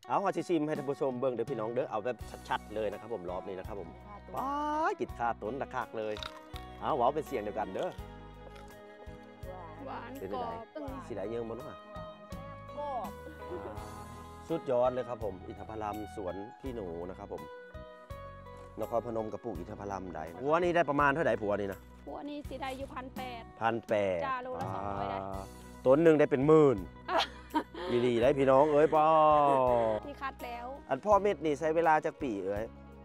เอาฮอชิชิมให้ท่านผู้ชมเบิ่งเด้อพี่น้องเด้อเอาแบบชัดๆเลยนะครับผมรอบนี้นะครับผมป้ากิดขาต้นตะคากเลยเอาเว้าเป็นเสียงเดียวกันเด้อหวานเป็นกรไงอบสีได้เยิงบ่เนาะกรอบสุดยอดเลยครับผมอินทผลัมสวนพี่หนูนะครับผมนครพนมกับปลูกอินทผลัมได้ผัวนี่ได้ประมาณเท่าไหร่ผัวนี่นะพวกนี้สิได้อยู่1,800 1,800 จ้าโลละ200ได้ต้นหนึ่งได้เป็นหมื่นดีๆได้พี่น้องเอ้ยป้าที่คัดแล้วอันพ่อเม็ดนี่ใช้เวลาจากปีเอ้ย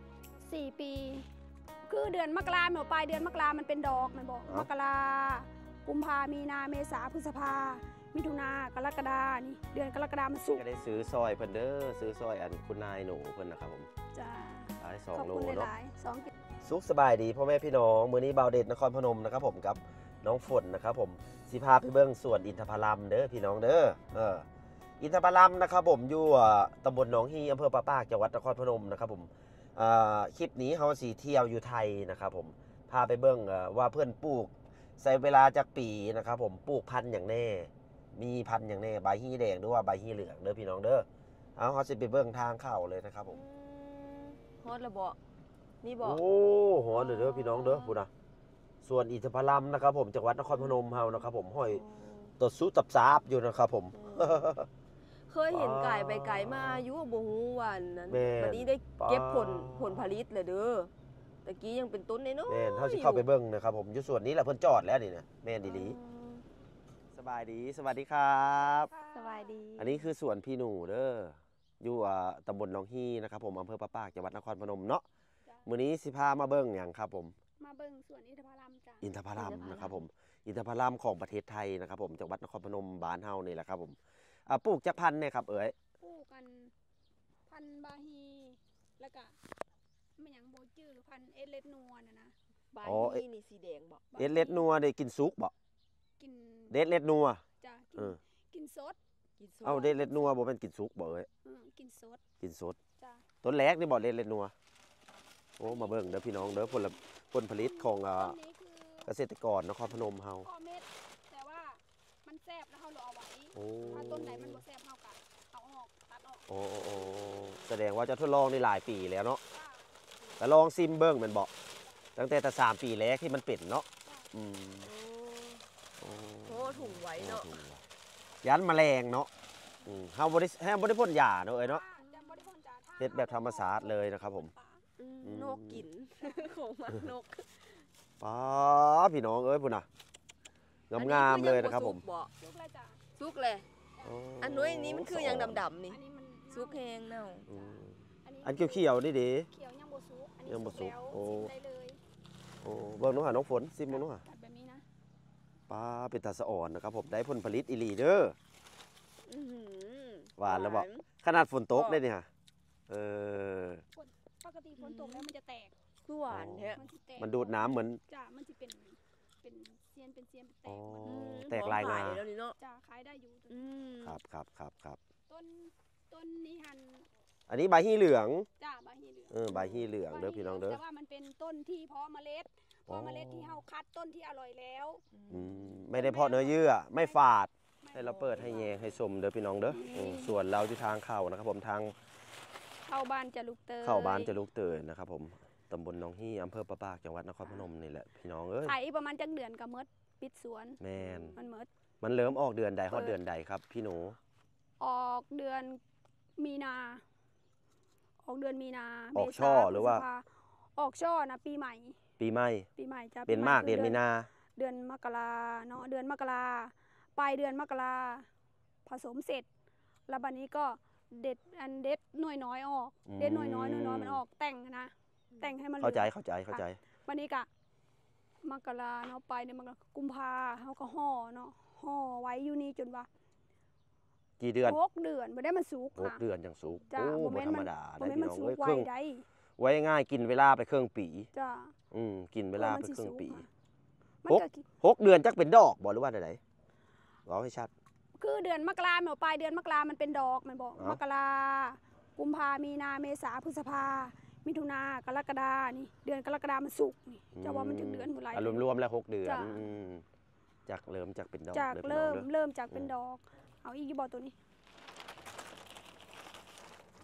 4 ปี คือเดือนมกราเมื่อปลายเดือนมกรามันเป็นดอกมันบอกมกรากุมภามีนาเมษาพฤษภามิถุนากรกฎานี่เดือนกรกฎามันสุกก็ได้ซื้อซอยเพิ่นเด้อซื้อซอยอันคุณนายหนูเพิ่นนะครับผมจ้าขายขอบ 2 โลคุณเนาะหลายๆ2กิโลสุขสบายดีพ่อแม่พี่น้องมื้อนี้บ่าวเด็ดนครพนมนะครับผมกับน้องฝนนะครับผมสิพาไปเบิ่งสวนอินทผลัมเด้อพี่น้องเด้ออินทผลัมนะครับผมอยู่ตำบลหนองฮีอำเภอปะปากจังหวัดนครพนมนะครับผมคลิปนี้เฮาสิเที่ยวอยู่ไทยนะครับผมพาไปเบิ่งว่าเพื่อนปลูกใช้เวลาจากปีนะครับผมปลูกพันธุ์อย่างแน่มีพันธุ์อย่างแน่ใบฮีแดงหรือว่าใบฮีเหลืองเด้อพี่น้องเด้อเอาเฮาสิไปเบิ่งทางเข้าเลยนะครับผมฮอดระเบาะนี่บอกโอ้โหเด้อพี่น้องเด้อพูดนะส่วนอินทผลัมนะครับผมจังหวัดนครพนมเฮานะครับผมห้อยตดซุตับซาบอยู่นะครับผมเคยเห็นไก่ไปไก่มาอยู่บ่ฮู้วันนั้นแม่นวันนี้ได้เก็บป้าผลผลิตเลยเด้อตะกี้ยังเป็นต้นน้อยๆแม่นเฮาสิเข้าไปเบิ่งนะครับผมอยู่ส่วนนี้แหละเพิ่นจอดแล้วนี่นะแม่นดีๆสบายดีสวัสดีครับสบายดีอันนี้คือสวนพี่หนูเด้ออยู่ตำบลหนองฮีนะครับผมอำเภอปะปากจังหวัดนครพนมเนาะมื้อนี้สิพามาเบิ่งหยังครับผมมาเบิ่งสวนอินทผลัมจ้าอินทผลัมนะครับผมอินทผลัมของประเทศไทยนะครับผมจังหวัดนครพนมบ้านเฮานี่แหละครับผมปลูกจักพันธุ์เนี่ยครับเอ๋ยปลูกกันพันธุ์บาฮีแล้วก็มันหยังโบจื้อหรือพันธุ์เอเลดนัวน่ะนะใบนี่นี่สีแดงบอกเด็ดเล็ดนัวได้กินซุกบ่กินเด็ดเล็ดนัวจ้าเออกินสดกินสเอาเด็ดเล็ดนัวบ่เป็นกินซุกบ่เอ้ยกินสดกินสดจ้าต้นแรกนี่บ่เด็ดเล็ดนัวโอ้มาเบิ่งเด้อพี่น้องเด้อผลผลิตของต้นนี้คือเกษตรกรนครพนมเฮาข้อเม็ดแต่ว่ามันแซ่บแล้วเขาเอาไว้โอ้ถ้าต้นไหนมันบ่แซ่บเฮากัเอาออกตัดออกโอ้แสดงว่าจะทดลองในหลายปีแล้วเนาะจ้าแต่ลองซิมเบิ่งแม่นบ่ตั้งแต่3 ปีแรกที่มันเป็นเนาะจ้าอืมโอ้ถุงไว้เนาะยันแมลงเนาะเฮาบ่ได้พ่นยาเนาะเอ้ยเนาะจ้บ่ได้พ่นจ้าถ้าเฮ็ดแบบธรรมชาติเลยนะครับผมนกกิน ของมันนกป้าพี่น้องเอ้ยพุ่นน่ะงามๆเลยนะครับผมลูกเลยจ้าซุกเลยอันนู้นนี้มันคือยังดำๆนี่อันนี้มันซุกแห้งเน่าอืมอันเขียวๆนี่ดิเขียวยังบ่สุกอันนี้ยังบ่สุกแล้วโอ้ชิมได้เลยโอ้เบิ่งน้องหาน้องฝนซิมเบิ่งน้องหาตัดแบบนี้นะป้าเป็นตาสะอ่อนนะครับผมได้ผลผลิตอีหลีเด้ออื้อหือหวานแล้วบ่ขนาดฝนตกได้เนี่ยเออปกติฝนตกแล้วมันจะแตกคือหวานแท้มันสิแตกมันดูดน้ำเหมือนจ้ามันสิเป็นเซียนเป็นแตกอ๋อมันแตกลายงาพอขแล้วนี่เนาะจ้าขายได้อยู่ตัวอืนี้มครับต้นนี้หันอันนี้ใบฮีเหลืองจ้าใบฮีเหลืองใบฮีเหลืองเด้อพี่น้องเด้อแต่ว่ามันเป็นต้นที่เพาะเมล็ดเพาะเมล็ดที่เฮาคัดต้นที่อร่อยแล้วไม่ได้เพาะเนื้อเยื่อไม่ฝาดให้เราเปิดให้แยงให้ชมเด้อพี่น้องเด้อส่วนเราที่ทางเข้านะครับผมทางเข้าบ้านจะลุกเตยเข้าบ้านจะลูกเตยนะครับผมตำบลหนองฮีอำเภอปะปากจังหวัดนครพนมนี่แหละพี่น้องเอ้ยขายอีกประมาณจักเดือนก็หมดปิดสวนแมนมันหมดมันเริ่มออกเดือนใดฮอดเดือนใดครับพี่หนูออกเดือนมีนา ออกเดือนมีนาออกช่อหรือว่าพฤษภออกช่อนะปีใหม่ปีใหม่ปีใหม่จะเป็นมากเดือนมีนาเดือนมกราเนาะเดือนมกราปลายเดือนมกราผสมเสร็จ แล้วบัดนี้ก็เด็ดหน่วยน้อยออก เด็ดหน่วยน้อยมันออกแต่งนะแต่งให้มันเข้าใจบัดนี้ก็มกราเนาะไปในมกรากุมภาเขาก็ห่อเนาะห่อไว้อยู่นี่จนว่ากี่เดือน 6 เดือนบ่ได้มันสุก 6 เดือนจังสุกจ้าโอ้บ่บ่แม่นธรรมัมนดาบ่ได้แม่นพี่มันน้องสุเอ้กยไวครึ่งได้ไว้ง่ายกินเวลาไปครึ่งปีจ้ากินเวลาไปครึ่งปีมันก็ 6 เดือนจักเป็นดอกบ่หรือว่าไดๆเอาให้ชัดคือเดือนมกราเมื่อปลายเดือนมกรามันเป็นดอกมันบอกอ๋อมกรากุมภามีนาเมษาพฤษภามิถุนากรกฎานี่เดือนกรกฎามันสุกนี่จะว่ามันถึงเดือนเมื่อไหร่รวมๆแล้ว6 เดือนจ้ะจากเริ่มจากเป็นดอกจากด้อพี่น้เริ่องมด้อเริ่มจากเป็นดอกเอาอีกอยู่บ่ตัวนี้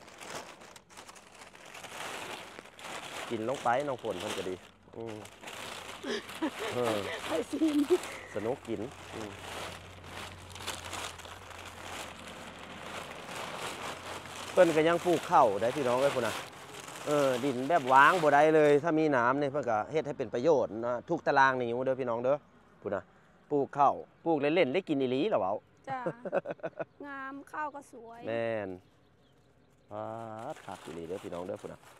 กินลงไปน้องฝนเพิ่นก็ดีอืมเออไปซีนสนุกกินเพิ่นก็ยังปลูกข้าวได้พี่น้องเอ้ยพุ่นน่ะดินแบบว้างบ่ได้เลยถ้ามีน้ำเนี่ยเพิ่นก็เฮ็ดให้เป็นประโยชน์นะทุกตารางนิ้วเด้อพี่น้องเด้อพุ่นน่ะปลูกข้าวปลูกเล่นๆได้กินอีหลีเหรอเว้าจ้างามข้าวก็สวยแม่นขาดอีหลีเด้อพี่น้องเด้อพุ่นน่ะ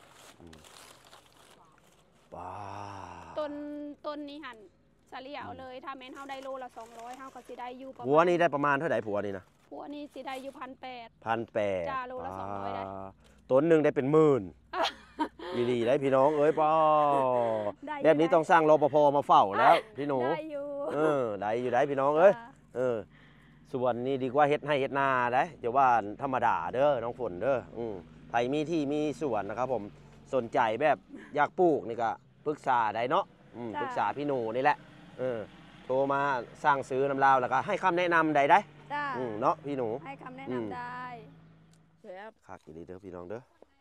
ว้าต้นนี้หันเฉลี่ยเอาเลยถ้าแม่นเฮาได้โลละ200เฮาก็สิได้อยู่ประมาณผัวนี่ได้ประมาณเท่าไหร่ผัวนี่นะผัวนี่สิได้อยู่1,800 1,800 จ้าโลละ200ได้ต้นหนึ่งได้เป็นหมื่นอีหลีได้พี่น้องเอ้ยป้อได้อยู่แบบนี้ต้องสร้างรปภมาเฝ้าแล้วพี่หนูได้อยู่ได้อยู่ได้พี่น้องเอ้ยจ้าส่วนนี้ดีกว่าเฮ็ดให้เฮ็ดนาได้จะว่าธรรมดาเด้อน้องฝนเด้อไผมีที่มีสวนนะครับผมสนใจแบบอยากปลูกนี่ก็ปรึกษาได้เนาะปรึกษาพี่หนูนี่แหละโทรมาสร้างซื้อน้ำลาวแล้วก็ให้คำแนะนำใดได้จ้าเนาะพี่หนูให้คำแนะนำได้แซ่บคักอีหลีเด้อพี่น้องเด้อ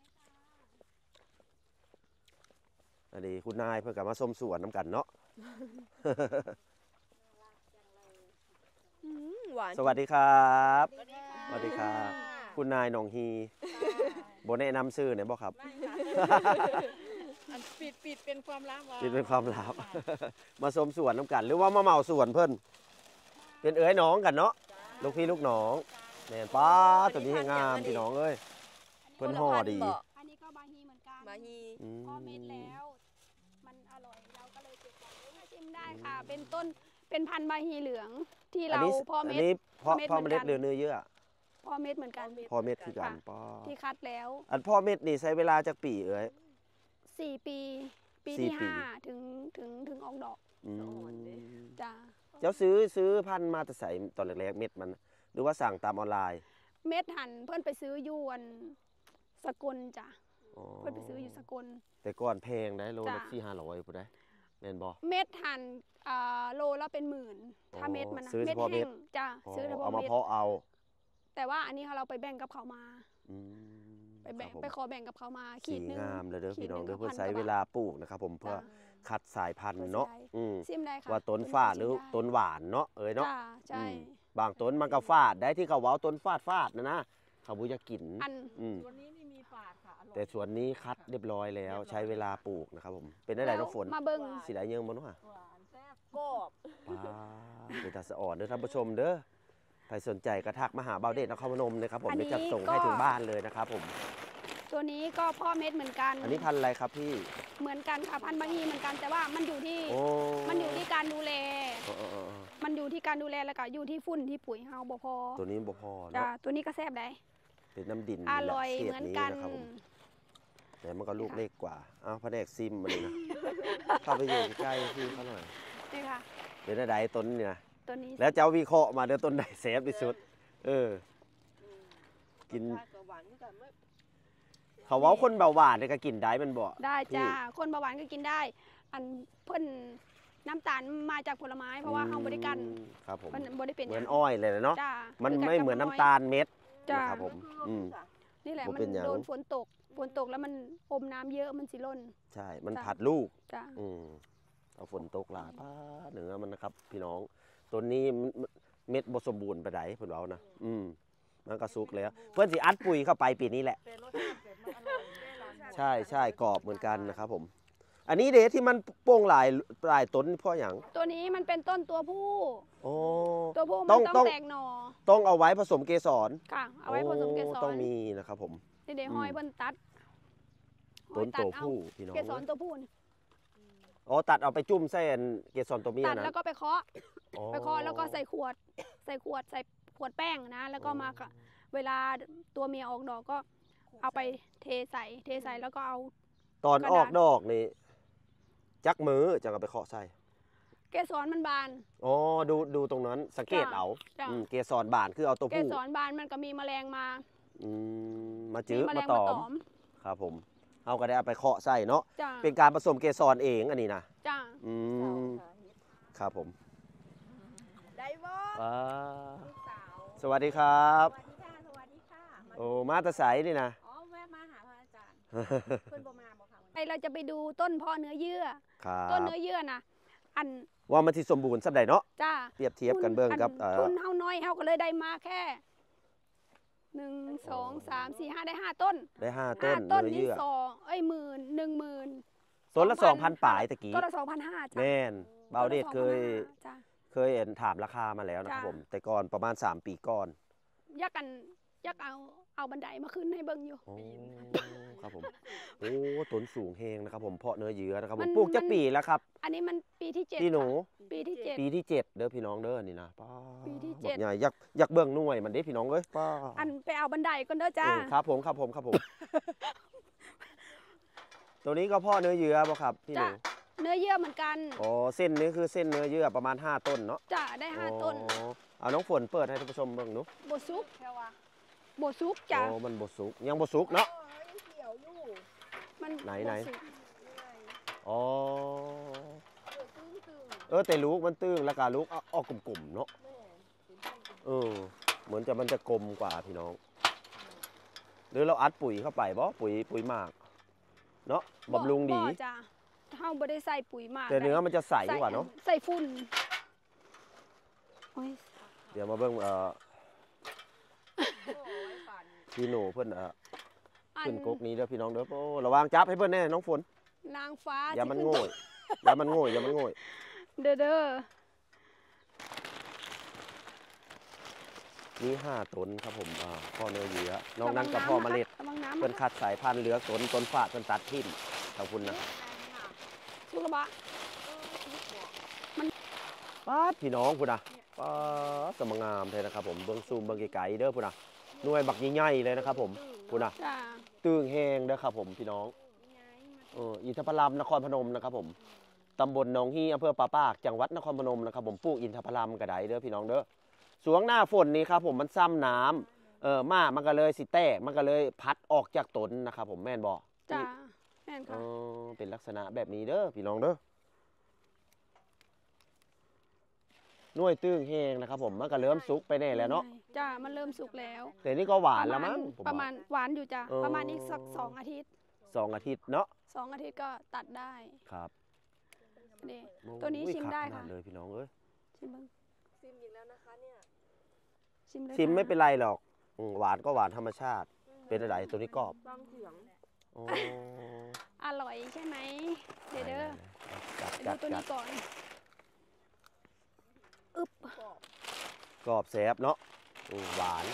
อันนี้คุณนายเพิ่นก็มาส้มสวนน้ำกันเนาะหวานสวัสดีครับสวัสดีค่ะสวัสดีครับ คุณนายหนองฮีโบแนะนำซื้อเนี่ยบ่ครับอันปิดเป็นความลับว่าคิดเป็นความลับ มาส้มสวนน้ำกัน หรือว่ามาเหมาสวนเพิ่นเป็นเอ๋ยน้องกันเนาะลูกพี่ลูกน้องแม่นป้าตัวนี้ให้งามพี่น้องเอ้ยเพิ่นห่อดีอันนี้ก็บาฮีเหมือนกันมาฮีพ่อเม็ดแล้ว มันอร่อยเราก็เลยเก็บไว้ชิมได้ค่ะ เป็นต้นเป็นพันธุ์บาฮีเหลืองที่อันเรานี้พ่ออันเม็ดนี้พ่อพ่อเม็ดเมล็ดเหมือนกันเรือเนื้อเยื่อพ่อเม็ดเหมือนกันพ่อเม็ดคือกันค่ะป้าที่คัดแล้วอันพ่อเม็ดนี่ใช้เวลาจากปีเอ๋ย 4 ปีปีสี่ที่ปี 5ถึงออกดอกอืมจ้าเจ้าซื้อพันธุ์มาแต่ใส่ตอนแรกๆเม็ดมัน หรือว่าสั่งตามออนไลน์เม็ดหั่นเพื่อนไปซื้ออยวนสกลจ้ะอ๋อเพื่อนไปซื้ออยู่สกลแต่ก่อนแพงได้โลละจ้ะ 400-500พุ่นได้แม่นบ่เม็ดหั่นโลละเป็นหมื่นถ้าเม็ดมันนะซื้อเฉพาะเม็แห้ดงจ้ะซื้อเฉพาะเอามาเม็ดเพาะเอาแต่ว่าอันนี้เราไปแบ่งกับเขามาอืมไปแบ่งครับผมไปขอแบ่งกับเขามาสีขีดหนึงงามเลยเด้อขีพี่ดน้องหนึ่งเด้อก็เพื่อพันใช้กว่าเวลาปลูกนะครับผมเพื่อจ้ะคัดสายพันธุ์เพื่อเนาะสิได้อืมซิมได้ค่ะว่าต้นตัวฝาดหรือชิมได้ต้นหวานเนาะเอ้ยเนาะจ้าใช่บางต้นมันก็ฟาดได้ที่เขาเว้าต้นฟาดนะเขาบ่อยากกินอันอืมตัวนี้นี่มีฝาดค่ะอร่อยแต่ส่วนนี้คัดเรียบร้อยแล้ว ใช้เวลาปลูกนะครับผมเป็นได้ไหนน้องฝนมาเบิ่งสิได้เยิงบ่เนาะหวานแซ่บกรอบป้าเป็นตาสะอ่อนเด้อท่านผู้ชมเด้อใครสนใจก็ทักมาหาเบาเดชนครพนมนะครับผมอันนี้เดี๋ยวจะส่งให้ก็ถึงบ้านเลยนะครับผมตัวนี้ก็พ่อเม็ดเหมือนกันอันนี้พันธุ์อะไรครับพี่เหมือนกันค่ะพันธุ์บางฮีเหมือนกันแต่ว่ามันอยู่ที่โอ้มันอยู่ที่การดูแลเออมันอยู่ที่การดูแลแล้วก็อยู่ที่ฝุ่นที่ปุ๋ยเฮาบ่พอตัวนี้บ่พอจ้ะเนาะตัวนี้ก็แซ่บได้เป็นน้ำดินอร่อยขตเหมือนกันนะครับผมแต่มันก็ลูกเล็กกว่าอ้าวพระแดกซิมมาเลยนะ เข้าไปอยู่ใกล้พี่เขาหน่อยนี่ค่ะเดี๋ยวได้ต้นนี่นะตัวนี้แล้วเจ้าวิเคราะห์มาเดี๋ยวต้นไหนเซฟที่สุด กินรสชาติก็หวานเหมือนกันไม่เขาเว้าคนเบาหวานเนี่ยก็กินได้มันบ่ได้พี่จ้าคนเบาหวานก็กินได้ อันเพิ่นน้ำตาลมาจากผลไม้เพราะว่าเฮาบ่ได้กันครับผมมันบ่ได้เป็นเหมือนหยังอ้อยเลยเนาะจ้ามันคืกัไม่เหมือนน้ำตาลเม็ดจ้านะครับผมนี่แหละบ่มัเป็นนหยังโดนฝนตกแล้วมันอมน้ำเยอะมันสิล่นใช่ มันจ้ะผัดลูกจ้าเอาฝนตกหลายป้าเหนือมันนะครับ พี่น้องต้นนี้มันเม็ดบ่สมบูรณ์ปานใดเพิ่นเว้านะมันก็สุกแล้ว เพื่อนสิอัดปุ๋ยเข้าไปปีนี้แหละเป็นรสชาติเป็ดมันอร่อยแน่นอนใช่กรอบเหมือนกันนะครับผม อันนี้เดที่มันโป่งหลายต้นเพราะอย่างตัวนี้มันเป็นต้นตัวผู้โอ้ตัวผู้ต้มัองนต้ต้ออง งแตกหน่อต้องเอาไว้ผสมเกสรค่ะ เอาไว้ผสมเกสโอ้รต้องมีนะครับผมนี่เดี๋ยวห้อยเพิ่นตัดต้นห้อยตัวเอาผู้พี่น้องเกสรตัวผู้นี่อ๋อตัดเอาไปจุ่มใส่อันเกสรตัวเมียตัดนะแล้วก็ไปเคาะอ๋อไปเคาะแล้วก็ใส่ขวดใส่ขวดแป้งนะ แล้วก็มาก็เวลาตัวเมียออกดอกก็เอาไปเทใส่แล้วก็เอาตอนกระดาษออกดอกนี่จักมือจังเอาไปเคาะใส่เกสรมันบานอ๋อดูตรงนั้นสังเกตจ้ะเอาจ้ะเกสรบานคือเอาตัวเกผู้สรบานมันก็มีแมลงมามาจื้อแมลมาง ตมาอตมอมครับผมเอาก็ได้เอาไปเคาะใส่เนาะจ้าเป็นการผสมเกสรเองอันนี้นะจ้าอืมครับผมได้บ่ว้าลูกสาวสวัสดีครับสวัสดีค่ะโอ้มาแตะไสนี่นะอ๋อแวะมาหาพระอาจารย์ เพิ่นบ่มาบ่ค่ะวันเราจะไปดูต้นเพาะเนื้อเยื่อครับต้นเนื้อเยื่อนะอันว่ามันที่สมบูรณ์สักใดเนาะจ้าเปรียบเทียบกันเบิ่งกับทุนเฮาน้อยเฮาก็เลยได้มาแค่1 2 3 4 5ได้5ต้นได้5 ห้าต้นต้นเนื้อนี่เยื่อ 10,000 ต้นละ 2,000ปลายตะกี้ต้นละ2,500จ้ะแม่นเบาเดชต้นละเคย 2,500จ้ะเห็นถามราคามาแล้วนะครับจ้ะผม แต่ก่อนประมาณ 3 ปีก่อนยักเอาบันไดมาขึ้นให้เบิ่งอยู่โอ้ครับผม โอ้ต้นสูงเฮงนะครับผมเพาะเนื้อเยื่อนะครับผมัมนปลูกจักมันปีแล้วครับอันนี้มันปีที่7 พี่หนูปีที่7 ปีที่7เด้อพี่น้องเด้อนี่นะป้าปีที่บัก 7 ใหญ่อยากเบิ่งหน่วยมันเด้พี่น้องเอ้ยป้าอันไปเอาบันไดก่อนเด้อจ้าครับผมครับผม ตัวนี้ก็เพาะเนื้อเยื่อบ่ครับพี่หนูจ้ะ เนื้อเยื่อเหมือนกันอ๋อเส้นนี้คือเส้นเนื้อเยื่อประมาณ5 ต้นเนาะจ้ะได้5ต้นอ๋อเอาน้องฝนเปิดให้ท่านผู้ชมเบิ่งหนูโบซุกแค่ว่าโบซุกจ้ะอ๋อมันบ่สุกยังบ่สุกเนาะยังเขียวอยู่มันไหนบ่สุกอ๋อตึงแต่ลูกมันตื้งแล้วก็ลูกออกกลมๆเนาะแม่เป็นต้นเหมือนมันจะกลมกว่าพี่น้อง หรือเราอัดปุ๋ยเข้าไปบ่ปุ๋ยหมากเนาะบำรุงดีบ่จ้ะเฮาบ่ได้ใส่ปุ๋ยมากแต่เนื้อมันจะใสกว่าเนาะใส่ฝุ่นโอ้ยเดี๋ยวมาเบิ่งโอ้ยป่านนี้พี่หนูเพิ่นอัขึ้นกกนี้เด้อพี่น้องเด้อโอ้ระวังจับให้เพิ่นแน่น้องฝนนางฟ้าอย่ามันสิโง่ขึ้อย่ามันโง่อย่ามันโง่เด้อนี่5 ต้นครับผมพ่อเนื้อเยื่อนอกนั้นก็พ่อเมล็ดระวังน้ำเพิ่นคัดสายพันธุ์เหลือต้นฝาดเพิ่นตัดทิ่มขอบคุณนะสุระบะป๊าดพี่น้องพุ่นน่ะป๊าดสมงามเลยนะครับผมเบิ่งซูมเบิ่งไกลๆเด้อพุ่นน่ะหน่วยบักใหญ่ๆเลยนะครับผมพุ่นน่ะจ้ะตึงแห้งเด้อครับผมพี่น้องอินทผลัมนครพนมนะครับผมตำบลหนองฮีอำเภอป่าปากจังหวัดนครพนมนะครับผมปลูกอินทผลัมกระไดเด้อพี่น้องเด้อสวงหน้าฝนนี้ครับผมมันซ้ำน้ำมันก็เลยสิแตกมันก็เลยพัดออกจากต้นนะครับผมแม่นบ่จ้ะแม่นเอค่ะเป็นลักษณะแบบนี้เด้อพี่น้องเด้อหน่วยตึงแห้งนะครับผมมันก็เริ่มสุกไปแน่แล้วเนาะจ้ะมันเริ่มสุกแล้วแต่นี่ก็หวานแล้วมั้งผมประมาณหวานอยู่จ้ะเออประมาณอีกสัก2 อาทิตย์ 2 อาทิตย์เนาะ 2 อาทิตย์ก็ตัดได้ครับนี่ ตัวนี้โอ้ยชิมคักได้ขนาค่ะเลยพี่น้องเอ้ยชิมเบิ่งซิมอีกแล้วนะคะเนี่ยชิมเลยชิมค่ะไม่เป็นไรหรอกหวานก็หวานธรรมชาติ เป็นอะไรตัวนี้กรอบฟังเสียงโอ้อร่อยใช่ไหมเดี๋ยวเด้อจัดไปดูตัวนี้ก่อน อึ๊บกรอบแซ่บเนาะหวาน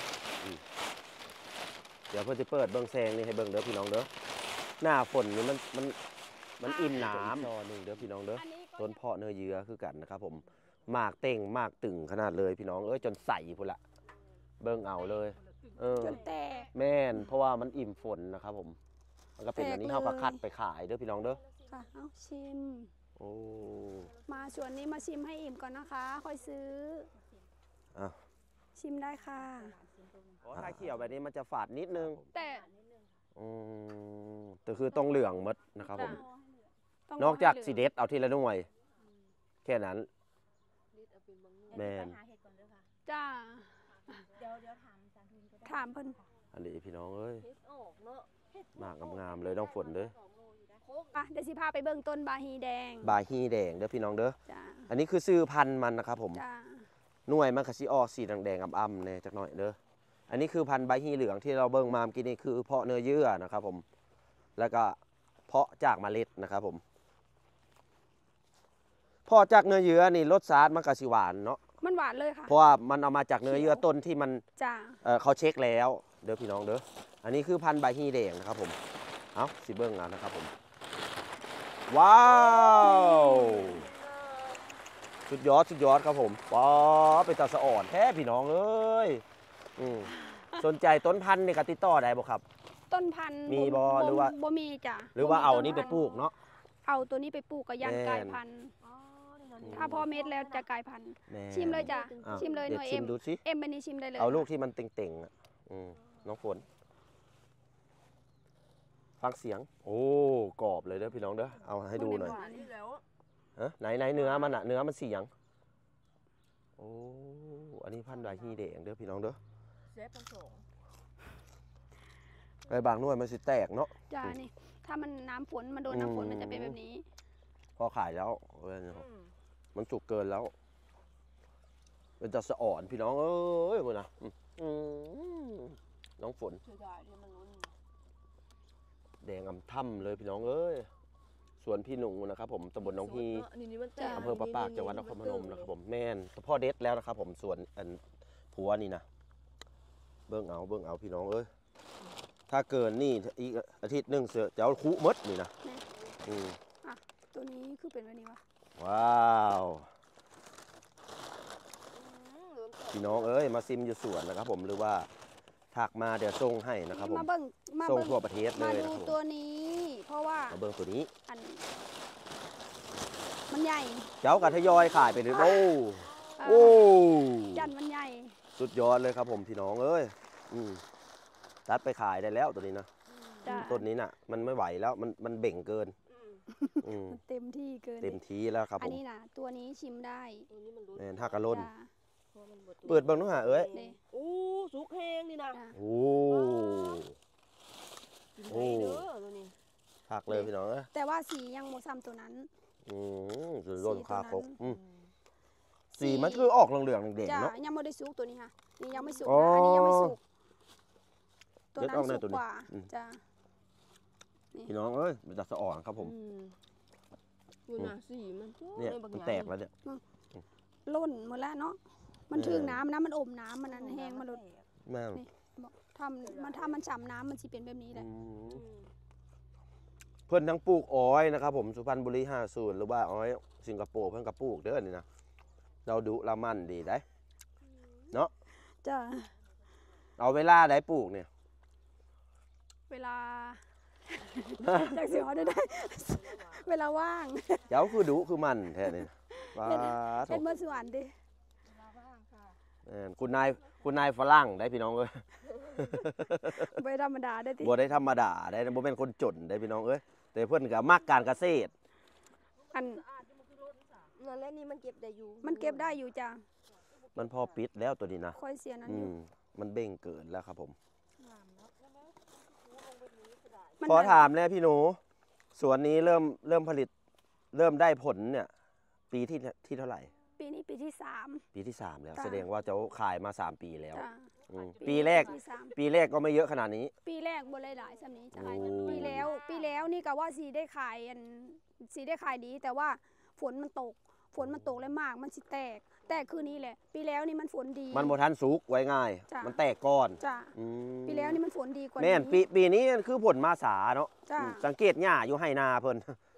เดี๋ยวเพื่อนจะเปิดเบิ้งแซงนี่ให้เบิ้งเด้อพี่น้องเด้อหน้าฝนนี่มันอิ่มน้ำต่อหนึ่งเด้อพี่น้องเด้ออันนี้ก็ต้นเพาะเนื้อเยื่อคือกันนะครับผมหมากเต่งหมากตึงขนาดเลยพี่น้องเอ้ยจนใสพุ่นละเบิ้งเอาเลยจนแตกแม่นเพราะว่ามันอิ่มฝนนะครับผมมันก็เป็นอันนี้แตกเลยเขาก็คัดไปขายเด้อพี่น้องเด้อค่ะ เอาชิมโอ้มาส่วนนี้มาชิมให้อิ่มก่อนนะคะ ค่อยซื้ออ่ะชิมได้ค่ะถ้าเขียวแบบนี้มันจะฝาดนิดนึงแต่แต่คือต้องเหลืองหมดนะครับผมต้องนอกจากรให้สีเหลืองเด็ดเอาทีละหน่วย แค่นั้น แมนจ้าเดี๋ยวถามอาจารย์ทุนก็ได้ถามเพิ่นอันนี้พี่น้องเอ้ยเฮ็ดออกเนาะหมากงามๆเลยน้องฝนเด้ออ่ะเดี๋ยวสิพาไปเบิ่งต้นบาฮีแดงบาฮีแดงเด้อพี่น้องเด้อจ้าอันนี้คือซื้อพันธุ์มันนะครับผมจ้าหน่วยมันก็สิออกสีแดงๆอ่ำๆเนี่ยจักหน่อยเด้อ อันนี้คือพันธุ์ใบฮีเหลืองที่เราเบิ่งมาเมื่อกี้นี่คือเพาะเนื้อเยื่อนะครับผม แล้วก็เพาะจากเมล็ดนะครับผมเพาะจากเนื้อเยื่อนี่รสชาติมันก็สิหวานเนาะมันหวานเลยค่ะเพราะว่ามันเอามาจากเนื้อเยื่อต้นที่มันจ้าเขาเช็คแล้วเด้อพี่น้องเด้อ อันนี้คือพันธุ์ใบฮีแดงนะครับผม เอาสิเบิ้งเอานะครับผม ว้าวสุดยอดครับผมว้าเป็นตาสะอ่อนแท้พี่น้องเอ้ยสนใจต้นพันธุ์นี่ก็ติดต่อได้บ่ครับต้นพันธุ์มีบ่หรือว่าบ่มีจ้ะหรือว่าบ่มีเอาต้อันนี้ไปปลูกเนาะเอาตัวนี้ไปปลูกกับยันแม่นกลายพันธุ์อ๋อเดี๋ยวนั้นถ้าพอเม็ดแล้วจะกลายพันธุ์แม่ชิมเลยจ้ะอ้าวชิมเลยหดี๋วน่วยชิเอ็มมดูสิเอ็มอันนี้ชิมได้เลยเอาลูกที่มันเต่งๆอ่ะน้องฝน ฟังเสียง โอ้กรอบเลยเด้อพี่น้องเด้อ เอาให้ดูหน่อยหวานนี่แล้วไหนเนื้อมันอะเนื้อมันสีหยังโอ้อันนี้พันธุ์ใบฮีแดงเด้อพี่น้องเด้อเซฟทั้งสองไอ้บางหน่วยมันสิแตกเนาะจ้านี่ ถ้ถ้ามันน้ำฝนมันโดนน้ำฝนมันจะเป็นแบบนี้พอขายแล้วเว้ยอืมมันสุกเกินแล้วมันจะสะอ่อนพี่น้องเอ้ยมึงนะน้องฝนเสียดายที่มันล้นแดงอำถ้ำเลยพี่น้องเอ้ยสวนพี่หนุ่งนะครับผมตำบลหนองฮีนี่มันแตกอำเภอปะปากจังหวัดนครพนมนะครับผมแม่นพ่อเด็ดแล้วนะครับผมสวนอันผัวนี่นะเบิ่งเอาพี่น้องเอ้ยถ้าเกินนี่อีกอาทิตย์หนึงเสือจะเอาคุมดนี่นะอืมตัวนี้คือเป็นแบบนี้วะว้าวพี่น้องเอ้ยมาซิมอยู่สวนนะครับผมหรือว่าถักมาเดี๋ยวส่งให้นะครับผมมาเบิ่งมาส่งเบิ่งทั่วประเทศเลมายนะดูครับผมตัวนี้ เพราะว่ามาเบิ่งตัวนี้อันมันใหญ่เจ้ากระทยอยขายไปเลยโอ้เอ่อโอ้จันทร์มันใหญ่สุดยอดเลยครับผมพี่น้องเอ้ยตัดไปขายได้แล้วตัวนี้นะจ้ะต้นนี้น่ะ มันไม่ไหวแล้วมันเบ่งเกินอืมเต็มที่เกินเต็มทีแล้วครับอัผนมนี้นะตัวนี้ชิมได้ตัวนี้มันล้นแม่นถ้ากระล้นจ้ะเพราะมันบ่เปิดเบิ่งนู้นหาเอ้ยนี่โอ้สุกแห้งนี่นะจ้ะโอ้กินโอ้ได้เด้อตัวนี้ผักเลยพี่น้องเอ้ยแต่ว่าสียังโมซ้ำตัวนั้นสุดล้นคาคกอืมสีมันคือออกเหลืองๆแดงจ้ะๆเนาะยังไม่ได้สุกตัวนี้ค่ะนี่ยังไม่สุกอ๋อนะอันนี้ยังไม่สุกตัวเด็ดนั้ออน กแน่สุกตัวนี้กว่าอืมจ้ะพี่น้องเอ้ยมันจะสะอ่อนครับผมดูนะสีมันโอ้เนี่ยบัมันใหญ่แตกแล้วเนี่ยล่นหมดแล้วเนาะมันถึงน้ำนะมันอมน้ำมันนั้นแห้งมันหลุดแม่งบอกถ้ามันฉ่ำน้ำมันสิเป็นแบบนี้แหละอืมอืมเพื่อนทั้งปลูกอ้อยนะครับผมสุพรรณบุรี50หรือว่าอ้อยสิงคโปร์เพื่อนก็ปลูกเด้อนี่นะเราดุเรามันดีได้จ้ะเอาเวลาได้ปลูกเนี่ยเวลา จากเสียงเขาได้ เวลาว่างเจ้าคือดุคือมันแท้นี่นะว้าโถเป็นเมื่อสวนดิคุณนายฝรั่งได้พี่น้องเอ้ยใบธรรมดาได้ติบ่ได้ธรรมดาได้บ่เป็นคนจนได้พี่น้องเอ้ยแต่เพื่อนก็มักการเกษตรอันนั่นแหละนี่มันเก็บได้อยู่มันเก็บได้อยู่จ้ะมันพอปิดแล้วตัวนี้นะค่อยเสียนั้นอือยู่มมันเบ่งเกินแล้วครับผมมันขอถามแล้วพี่หนูสวนนี้เริ่มผลิตเริ่มได้ผลเนี่ย ปีที่เท่าไหร่ปีนี้ปีที่สามปีที่ 3 แล้วจ้ะแสดงว่าเจ้าขายมา 3 ปีแล้วจ้ะอืมปีแรกที่สามปีแรกก็ไม่เยอะขนาดนี้ปีแรกบนหลายๆสำนี้จ้ะโอ้ปีแล้วนี่ก็ว่าสีได้ขายสีได้ขายดี แต่ว่าฝนมันตกแล้วมากมันสิแตกคืนนี้แหละ ปีแล้วนี่มันฝนดีมันบ่ทันสุกไว้ง่ายจ้ะมันแตกก้อนจ้ะอืมปีแล้วนี่มันฝนดีกว่าแม่นนี้ปีนี้คือผลมาสาเนาะจ้ะสังเกตหญ้าอยู่ให้นาเพิ่น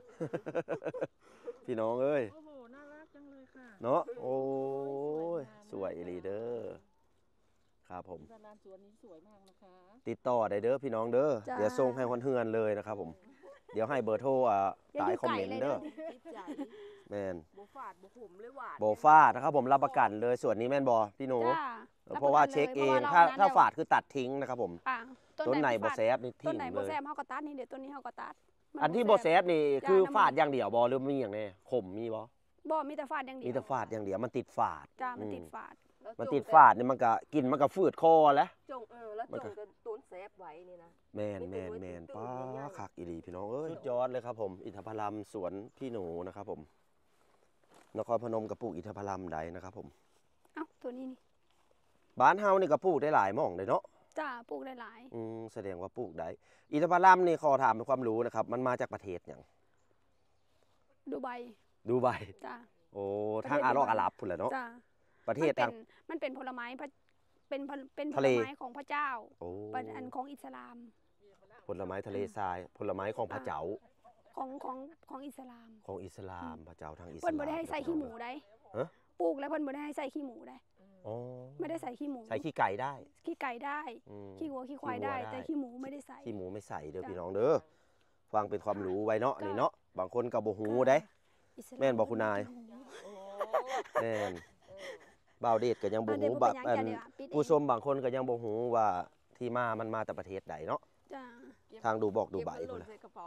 พี่น้องเอ้ยโอ้โห น่ารักจังเลยค่ะเนาะโอ้ยสวยอีหลีเด้อครับผมสนามสวนนี้สวยมากนะคะติดต่อได้เด้อพี่น้องเด้อจ้ะเดี๋ยวส่งให้คนเฮือนเลยนะครับผมเดี๋ยวให้เบอร์โทรใต้คอมเมนต์เด้อติดใจแม่นบ่ฝาดบ่ขมเลยหวานโบฟาดนะครับผมรับประกันเลยส่วนนี้แม่นบอพี่หนูจ้ะเพราะว่าเช็คเองถ้าฝาดคือตัดทิ้งนะครับผมอ่ะต้นไหนบอฟาดแซฟนี่ต้ทิ้นงไหนเลบ่ยแซมเฮาก็ตัดนี่เดี๋ยวต้นนี้เฮาก็ตัดมัอันที่บอแซฟนี่จ้ะคือน้ำมันฟาดอย่างเดียวบอหรือมีอย่างแน่ขมมีบอบ่มีแต่ฟาดอย่างเดียวมีแต่ฟาดอย่างเดียวมันติดฝาดจ้ามันติดฟาดแล้วมันจงติดฟาดนี่มันก็กินมันก็ฟืดคอแล้วจงแล้วมันจก็งกันต้นแซบไว้นี่นะแมนนี่แมเป็นนแมนไว้ป้าตื่นง่ายๆคักอีหลีพี่น้องเอ้ยสุดยอดเลยครับผมอินทผลัมสวนพี่หนูนะครับผมนครพนมกระปลูกอินทผลัมใดนะครับผมเอ้าตัวนี้นี่บ้านเฮานี่ก็ปลูกได้หลายหม่องเลยเนาะจ้าปลูกได้หลายแสดงว่าปลูกได้อินทผลัมนี่ขอถามเป็นความรู้นะครับมันมาจากประเทศอย่างดูใบดูไบจ้าโอ้ทางอาหรับอาหรับพุ่นแหละเนาะจ้าประเทศทางมันเป็นผลไม้พระเป็นผทะลเลไม้ของพระเจ้าโอ้เป็นอันของอิสลามผลไม้ทะเลทรายผลไม้ของพระเจ้าของอิสลามของอิสลามพระเจ้าทางอิสเพิ่นลามบ่ได้ให้ใส่ขี้หมูได้ฮะปลูกแล้วเพิ่นบ่ได้ให้ใส่ขี้หมูได้อ๋อไม่ได้ใส่ขี้หมูใส่ขี้ไก่ได้ขี้ไก่ได้อืมขี้วัวขี้ควายได้ แต่ขี้หมูไม่ได้ใส่ขี้หมูไม่ใส่เด้อจ้ะพี่น้องเด้อฟังเป็นความรู้ไว้เนาะจ้ะนี่เนาะบางคนก็บ่ฮู้ได้อิสลาแม่นบอกคุณนายโอ้แม่นบ่าวเดชก็ยังบ่เอาเดี๋ยวฮู้บ่บะเป็นหยังอันจ้ะเดี๋ยวปิดเองผู้ชมบางคนก็ยังบ่ฮู้ว่าที่มามันมาแต่ประเทศใดเนาะจ้าทางดูบอกดูเก็บใบไว้หล่พุ่นนน่ะใส่กระเป๋า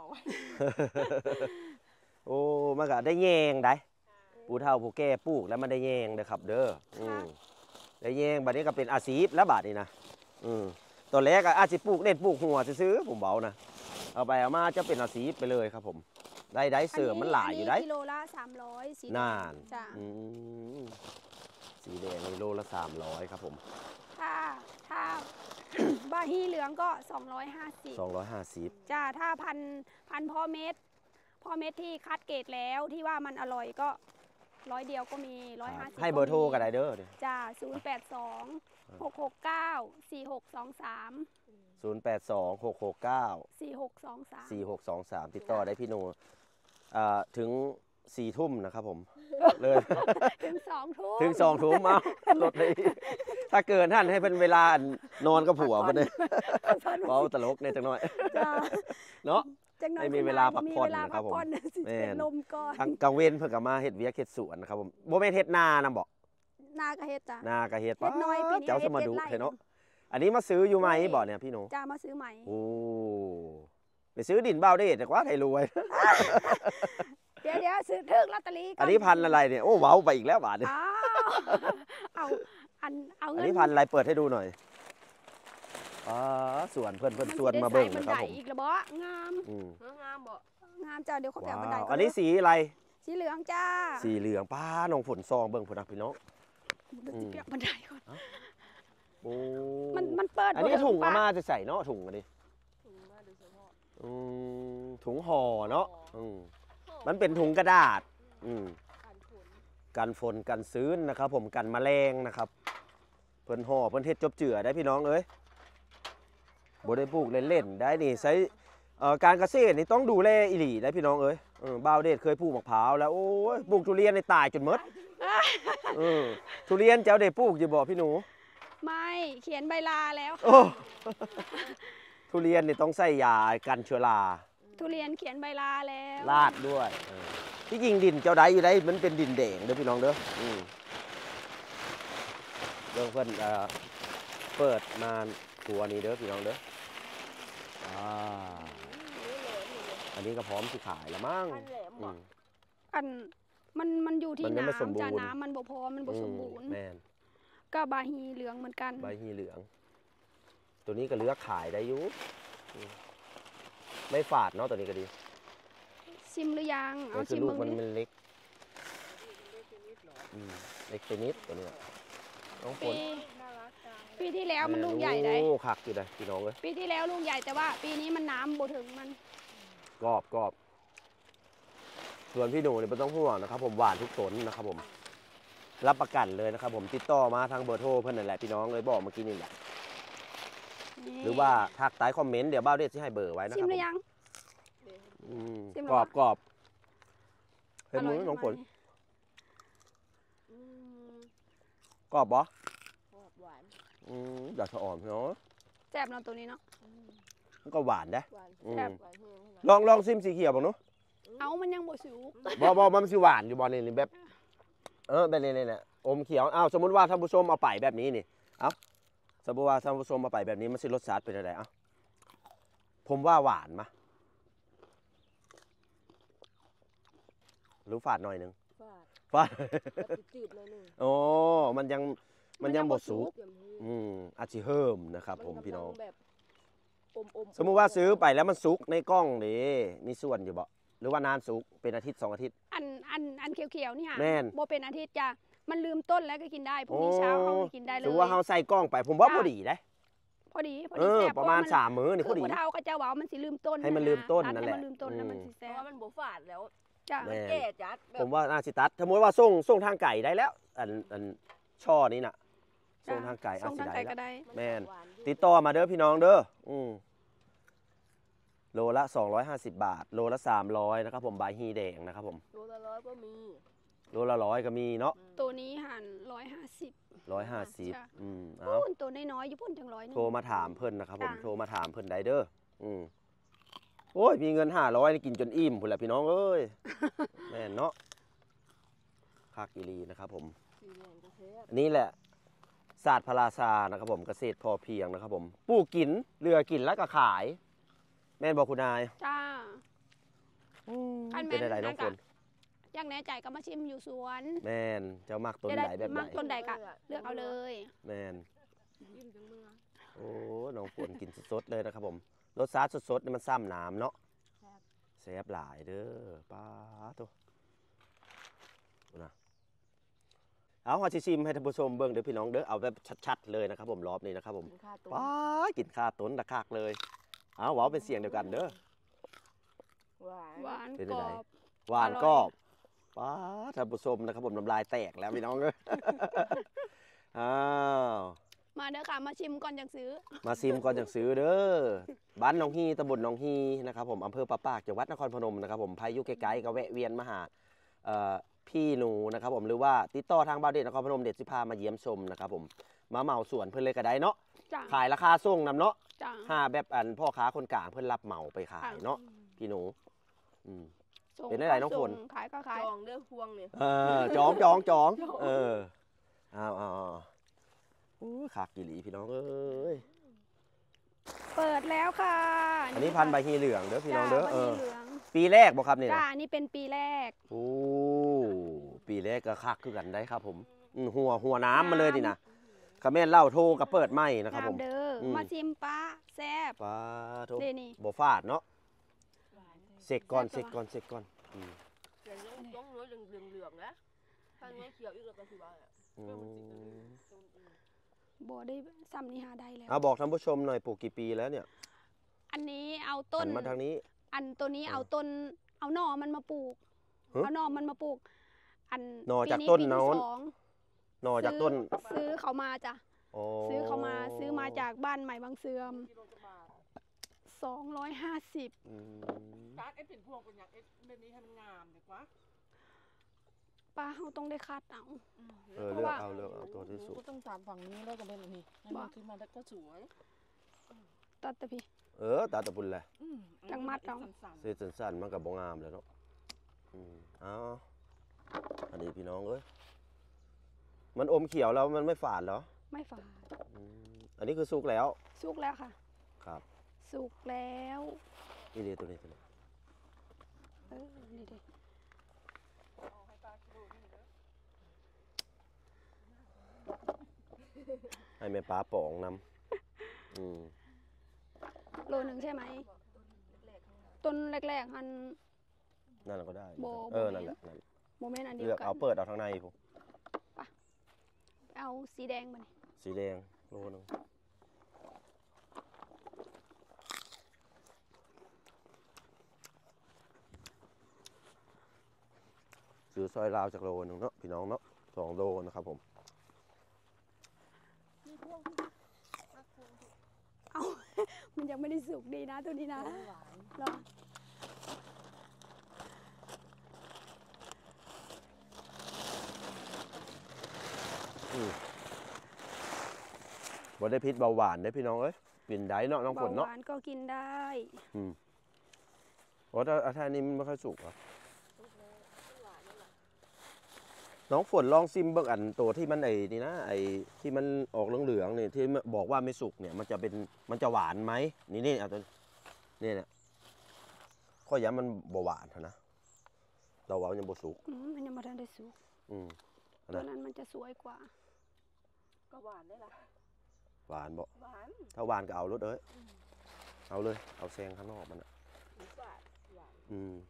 โอ้มันก็ได้แยงได้ผู้เฒ่าผู้แก่ปลูกแล้วมันได้แยงเด้อครับ เด้อได้แยงบัดนี้ก็เป็นอาชีพแล้วบัดนี้นะตอนแรกก็อาจสิปลูกเล่นปลูกหัวซื้อๆผมเบานะเอาไปเอามาจะเป็นอาชีพไปเลยครับผมได้เสริมมันหลายอยู่ได้นนี้กิโลละ300สีแดงน่านจ้ะอืมสีแดงในโลละ300ครับผมถ้า บาฮีเหลืองก็250 250 จ้าถ้าพันพ่อเม็ดที่คัดเกรดแล้วที่ว่ามันอร่อยก็100เดียวก็มี150 ให้เบอร์โทรกันได้เด้อเนี่ยจ้า082 669 4623 082 669 4623 4623 ติดต่อได้พี่โนถึง4 ทุ่มนะครับผม เลยถึง2 ทุ่มถึง2 ทุ่มเอาลดเลยถ้าเกินท่านให้เป็นเวลานอนกับผัวมาเลยเบาตลกในจังหน่อยจ้าเนาะจังหน่อยให้มีเวลาพักผ่อนมีเวลานะครับผมพักผ่อนสิแม่นเป็นลมก่อนทางกลางเว้นเพิ่นก็มาเฮ็ดเวียกเฮ็ดสวนนะครับผมบ่แม่นเฮ็ดนานำบ่นากระเฮ็ดจ้ะนากะเฮ็ดเฮ็ดน้อยปีนี้เจ้าสมาดุเฮ็ดไร่เนาะอันนี้มาซื้ออยู่ไหมบ่เนี่ยพี่โนจ้ามาซื้อใหม่โอ้ไปซื้อดินเบ้าได้แต่กว่าไทยรวยเดี๋ยวซื้อถึงลอตเตอรี่ก่อันนี้พันธุ์อะไรเนี่ยโอ้เว้าไปอีกแล้วบาทเนี่ยอ้าวเอาอันเงินนี้พันธุ์อะไรเปิดให้ดูหน่อยสวนเพิ่นสวนมาเบิ่งมันะนครับได้ผมอีกแล้วบ่งามอืมงามบ่งามจ้าเดี๋ยวเขาแปลว้าบันไดวก่อันนี้สีอะไรสีเหลืองจ้าสีเหลืองป้าน้องฝนซองเบิ่งพุ่นนะพี่น้องเดี๋ยวสิแปลบันไดก่อนโอ้มันเปิดอันนี้บ่ถึถุงปะอาม่าจะใส่เนาะถุงอันนี้ถุงมาโดยเฉพาะถุงห่อเนาะมันเป็นถุงกระดาษการฝนกันชื้นนะครับผมกันแมลงนะครับเพิ่นห่อเพิ่นเฮ็ดจบเจือได้พี่น้องเอ้ยบ่ได้ปลูกเล่นๆได้นี่ใช้การเกษตรนี่ต้องดูแลอีหลีได้พี่น้องเอ้ยบ่าวเดชเคยปลูกมะพร้าวแล้วโอ้ยปลูกทุเรียนในตายจนหมดทุเรียนเจ้าได้ปลูกอยู่บ่พี่หนูไม่เขียนใบลาแล้วโอ้ทุเรียนนี่ต้องใส่ยากันเชื้อราทุเรียนเขียนใบลาแล้วลาดด้วยที่จริงดินเจ้าใดอยู่ได้มันเป็นดินแดงเด้อพี่น้องเด้อเด้อเพิ่นเปิดมาตัวนี้เด้อพี่น้องเด้ออันนี้ก็พร้อมสิขายแล้วมั้งพันแหลมบ่อันมันอยู่ที่มันยังไม่สมบูรณ์น้ำจ้าน้ำมันบ่พอมันบ่สมบูรณ์แม่นก็บาฮีเหลืองเหมือนกันใบหีเหลือง ตัวนี้ก็เลือกขายได้อยู่ไม่ฝาดเนาะตัวนี้ก็ดีชิมหรือยังเอาคืชิอมลูกเบิ่มันงดิเล็กเล็กไปนิดตัวนี้น้องฝปีนน่ารักจังปีที่แล้วมันลูกใหญ่ได้โอ้คักอยู่เลยพี่น้องเอ้ยปีที่แล้วลูกใหญ่แต่ว่าปีนี้มันน้ำบ่ถึงมันกรอบส่วนพี่หนูเนี่ยไม่ต้องห่วงนะครับผมหวานทุกต้นนะครับผมรับประกันเลยนะครับผมติดต่อมาทางเบอร์โทรเพื่อนนั่นแหละพี่น้องเลยบอกเมื่อกี้นี่แหละนี่หรือว่าทักใต้คอมเมนต์เดี๋ยวบ้าวเดชจะให้เบอร์ไว้นะคชิรัมบหผรือมยัง ชิมกรอบเห็นอมืร่อน้องฝนใช่ไหมอืมกรอบปะหอมหวานอยากจะอ่อนพี่น้องแซ่บเนาะตัวนี้เนาะมันก็หวานนะหวานอืมแซ่บหวานแห้งขนาดลองซิมสีเขียวบ้างเนาะเอามันยังบ่สุกบอมันสิหวานอยู่บอลนี่แบบแบบนี้เนี่ยอมเขียวอ้าวสมมติว่าท่านผู้ชมเอาไปแบบนี้นี่เอาสมมติว่าท่านผู้ชมเอาไปแบบนี้มันสิรสชาติเป็นอะไรเอ้าผมว่าหวานมะหรือฝาดหน่อยหนึงฝาดฝาดแบบจืดๆหน่อยหนึงโอ้มันยังบดสุกเยี่ยมหูอาจจะเฮิมนะครับผมพี่น้องกำลัแบบอมๆสมมุติว่าซื้อไปแล้วมันสุกในกล้องนี่มีส่วนอยู่บ่หรือว่านานสุกเป็นอาทิตย์2 อาทิตย์อันเขียวๆนี่ค่ะแม่นบ่เป็นอาทิตย์จ้ะมันลืมต้นแล้วก็กินได้พรุ่งนี้เช้าเขาก็กินได้เลถืยอว่าเฮาใส่กล้องไปผมว่าจ้ะพอดีได้พอดีแซ่บประมาณเพ 3 มื้อนี่คืพออดีผู้เฒ่าก็จะว่ามันสิลืมต้นให้มันลืมต้นตัดนั่นให้แหละมันลืมต้นแล้วมันสิเพแซ่ราะบว่ามันบ่ฝาดแล้วจ้ะแม่แก่จัดแบบผมว่าน่าสิตัดสมมติว่าส่งทางไก่ได้แล้ว อันช่อนี้น่ะส่งทางไก่ส่งทางไก่ได้ก็แล้วได้แม่นหวานอยู่ติดต่อมาเด้อพี่น้องเด้อโลละ250 บาท โลละ300นะครับผมใบฮีแดงนะครับผมตัวละ100ก็มีโลละ100ก็มีเนาะตัวนี้หั่น150 150 จ้ะเอาพุ่นตัวน้อยๆอยู่พุ่นถึง100นึงโทรมาถามเพิ่นนะครับผมจ้ะโทรมาถามเพิ่นได้เด้อโอ้ยมีเงิน500นี่กินจนอิ่มพุ่นแหละพี่น้องเอ้ย แม่นเนาะคักอีหลีนะครับผมสีแดงก็แซ่บอันนี้แหละศาสตร์พลาซานะครับผมเกษตรพอเพียงนะครับผมปลูกกินเรือกินแล้วก็ขาย แม่นบอกคุณนายจ้า อันแม่นเป็นอะไรน้องนั่นฝก็นอยากแน่ใจก็มาชิมอยู่สวนแม่นเจ้ามักต้นจะไหได้นแบบไหนมักต้นใดก็เลือกเอาเลยแม่นยิ้มจังเมื่อโอ้น้องฝนกินสดๆเลยนะครับผมรสชาติสดๆนี่มันซ้ำน้ำเนาะแซ่บหลายเด้อป้าตัวนะเอาขอชิมให้ท่านผู้ชมเบิ่งเด้อพี่น้องเด้อเอาแบบชัดๆเลยนะครับผมรอบนี้นะครับผมกินข้าวต้มป้ากินข้าวต้นตะคักเลยเอาเว้าเป็นเสียงเดียวกันเด้อหวานหวานเป็นกจัรงได๋อบหวานอร่อยกรอบป้าท่านผู้ชมนะครับผมน้ำลายแตกแล้วพี่น้องเอ้ย อ้าวมาเด้อค่ะมาชิมก่อนจังซื้อมาซิมก่อนจังซื้อเด้อบ้านหนองฮีตำบลหนองฮีนะครับผมอำเภอปะปากจังหวัดนครพนมนะครับผมใครอยู่ไกลๆก็แวะเวียนมาหาพี่หนูนะครับผมหรือว่าติดต่อทางบ่าวเด็ดนครพนมเด็ดสิพามาเยี่ยมชมนะครับผมมาเหมาสวนเพิ่นเลยก็ได้เนาะจ้าขายราคาส่งนำเนาะจ้าห้าแบบอันพ่อค้าคนกลางเพิ่นรับเหมาไปขายเนาะพี่หนูอืมส่งเป็นได้ไรน้องฝนส่ขายก็ขายจองเด้อพวงเนี่ยจองเออเอาอู้ขากกี่หลีพี่น้องเอ้ยเปิดแล้วค่ะอันนี้พันธุ์ใบฮีเหลืองเด้อพี่น้องเด้อจ้าเออใบเหลืองปีแรกบ่ครับเนี่ยจ้าอันนี้เป็นปีแรกโอ้ปีแรกก็คักคือกันได้ครับผมหัวน้ำมาเลยดินะคาเมนเล่าโทรกับเปิดไหมนะครับงาผม มเด้ออมมาชิมป้าแซ่บป้าโทรนี่นี่บ่ฟาดเนาะเสกก่อนอืมเดี๋ยวต้องเนื้อเหลืองๆนะถ้าเนื้อเขียวอีกเราก็คือว่าอืมบ่ได้ซ้ำนี่หาได้แล้วเอาบอกท่านผู้ชมหน่อยปลูกกี่ปีแล้วเนี่ยอันนี้เอาต้หันนมาทางนี้อันตัวนี้เออเอาต้นเอาหน่อมันมาปลูกฮะเอาหน่อมันมาปลูก อันหน่อจากปีต้นปีโน้นสองหน่อจากต้นซื้อเขามาจ้ะอ๋อซื้อเขามาซื้อมาจากบ้านใหม่บางเสื่อมกิโลกว่าบาท 250 อืมตากเอ็ดเป็นพวงเป็นอย่างเอ็ดเป็นนี้ให้มันงามดีกว่าป้าเฮาต้องได้คัดเอาเออเพราะว่าเลือกเอาตัวที่สุดก็ต้องตามฝั่งนี้แล้วก็เป็นอันนี้ให้มันขึ้นมาแล้วก็สวยตัดแต่พี่ตาตะบุญแหละจังมัดเอาสั่นเส้นสั้นๆมันกับบ่งามเลยเนาะเอาอันนี้พี่น้องเอ้ยมันอมเขียวแล้วมันไม่ฝาดเหรอไม่ฝาดอืมอันนี้คือสุกแล้วสุกแล้วค่ะครับสุกแล้วนี่เดียวตัวนี้นี่ดิให้แม่ป้าปองนำโลนึงใช่ไหมต้นแรกๆหันนั่นก็ได้โบนั่นแหละนั่นโมเมนต์อันเดีเลืยอกวกัเอานเปิดเอาทางในผมเอาสีแดงมานี่สีแดงโลนึงซื้อซอยลาวจากโลนึงเนาะพี่น้องเนาะ2 โลนะครับผมเอา มันยังไม่ได้สุกดีนะตัวนี้นะเหรอบ่ได้พิษเบาหวานได้อพี่น้องเอ้ยกินได้เนาะน้องฝเบานเนาะหวานก็กินได้โอ้ถ้าอันนี้มันไม่ค่อยสุกเหรอน้องฝนลองซิมเบิ่งอันตัวที่มันไอ้นี่นะไอ้ที่มันออกเหลืองๆนี่ที่บอกว่าไม่สุกเนี่ยมันจะหวานไหมนี่เอาตัวนี่เนี่ยข้อย้ำมันบ่หวานเท่านะเราว่ามันยังบ่สุกมันยังไม่ทันได้สุกอืมอันตัวนั้นนั้นมันจะสวยกว่าก็หวานได้ละหวานบ่หวานถ้าหวานก็เอารถเอ้ยเอาเลยเอาแซงข้างนอกมันอ่ะหวานหวาน